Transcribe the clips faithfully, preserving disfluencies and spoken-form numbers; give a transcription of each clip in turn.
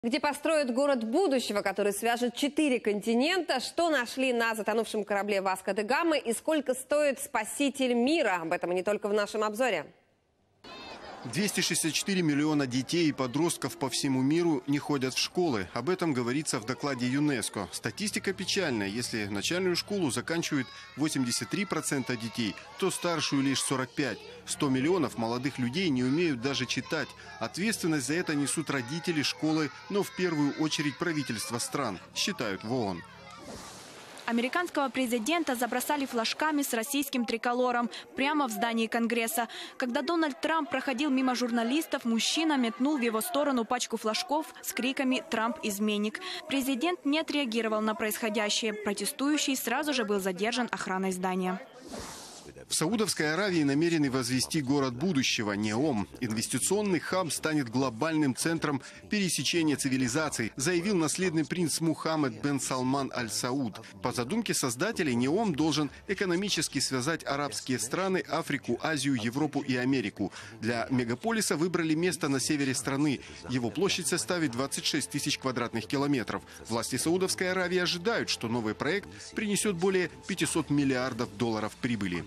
Где построят город будущего, который свяжет четыре континента, что нашли на затонувшем корабле Васко де Гама и сколько стоит спаситель мира. Об этом и не только в нашем обзоре. двести шестьдесят четыре миллиона детей и подростков по всему миру не ходят в школы. Об этом говорится в докладе ЮНЕСКО. Статистика печальная. Если начальную школу заканчивают восемьдесят три процента детей, то старшую лишь сорок пять процентов. сто миллионов молодых людей не умеют даже читать. Ответственность за это несут родители, школы, но в первую очередь правительства стран, считают в ООН. Американского президента забросали флажками с российским триколором прямо в здании Конгресса. Когда Дональд Трамп проходил мимо журналистов, мужчина метнул в его сторону пачку флажков с криками «Трамп изменник». Президент не отреагировал на происходящее. Протестующий сразу же был задержан охраной здания. В Саудовской Аравии намерены возвести город будущего – Неом. Инвестиционный хаб станет глобальным центром пересечения цивилизаций, заявил наследный принц Мухаммед бен Салман аль-Сауд. По задумке создателей, Неом должен экономически связать арабские страны, Африку, Азию, Европу и Америку. Для мегаполиса выбрали место на севере страны. Его площадь составит двадцать шесть тысяч квадратных километров. Власти Саудовской Аравии ожидают, что новый проект принесет более пятисот миллиардов долларов прибыли.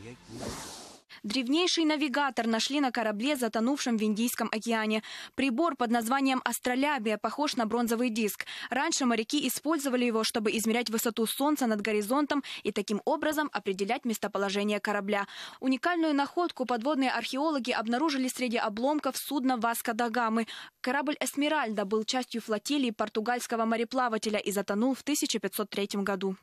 Древнейший навигатор нашли на корабле, затонувшем в Индийском океане. Прибор под названием астролябия похож на бронзовый диск. Раньше моряки использовали его, чтобы измерять высоту Солнца над горизонтом и таким образом определять местоположение корабля. Уникальную находку подводные археологи обнаружили среди обломков судна Васко де Гамы. Корабль «Эсмеральда» был частью флотилии португальского мореплавателя и затонул в тысяча пятьсот третьем году.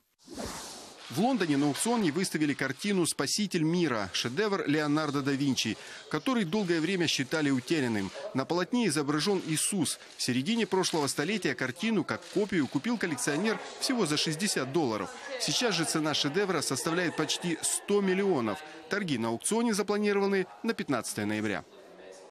В Лондоне на аукционе выставили картину «Спаситель мира» – шедевр Леонардо да Винчи, который долгое время считали утерянным. На полотне изображен Иисус. В середине прошлого столетия картину, как копию, купил коллекционер всего за шестьдесят долларов. Сейчас же цена шедевра составляет почти сто миллионов. Торги на аукционе запланированы на пятнадцатое ноября.